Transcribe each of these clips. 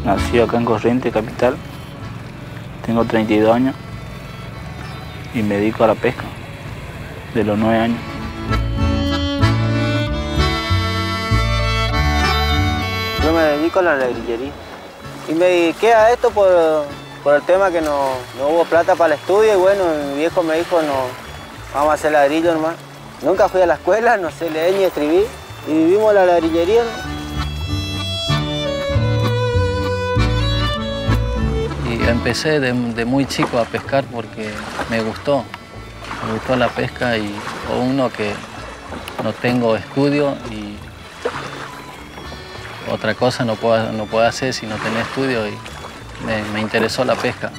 Nací acá en Corrientes, capital. Tengo 32 años y me dedico a la pesca de los 9 años. Yo me dedico a la ladrillería y me dediqué a esto por el tema que no hubo plata para el estudio y bueno, mi viejo me dijo, no, vamos a hacer ladrillo nomás. Nunca fui a la escuela, no sé leer ni escribir y vivimos la ladrillería, ¿no? Y empecé de muy chico a pescar porque me gustó la pesca y uno que no tengo estudio y otra cosa no puedo hacer si no tenés estudio y me interesó la pesca.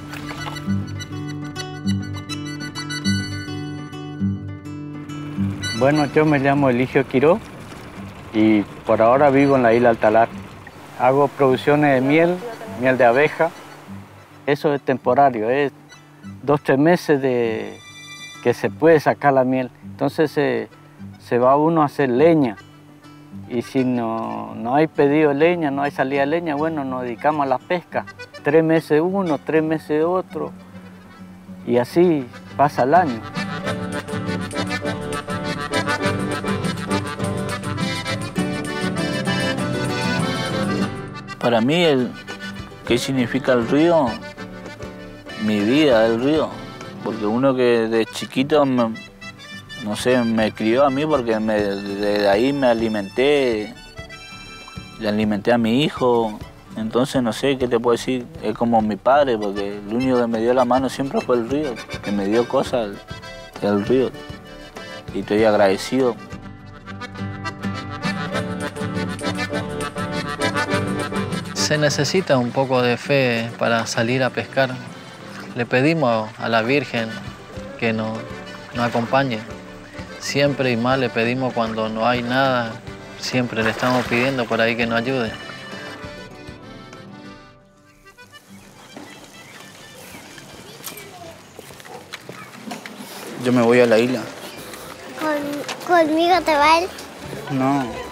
Bueno, yo me llamo Eligio Quiró y por ahora vivo en la isla Altalar. Hago producciones de miel de abeja. Eso es temporario, es 2 o 3 meses que se puede sacar la miel. Entonces se va uno a hacer leña. Y si no hay pedido de leña, no hay salida de leña, bueno, nos dedicamos a la pesca. 3 meses uno, 3 meses otro. Y así pasa el año. Para mí, ¿qué significa el río? Mi vida del río, porque uno que de chiquito, no sé, me crió a mí porque desde ahí me alimenté, le alimenté a mi hijo, entonces no sé qué te puedo decir, es como mi padre, porque el único que me dio la mano siempre fue el río, que me dio cosas del río, y estoy agradecido. Se necesita un poco de fe para salir a pescar. Le pedimos a la Virgen que nos acompañe. Siempre y más le pedimos cuando no hay nada, siempre le estamos pidiendo por ahí que nos ayude. Yo me voy a la isla. ¿Conmigo te va él? No.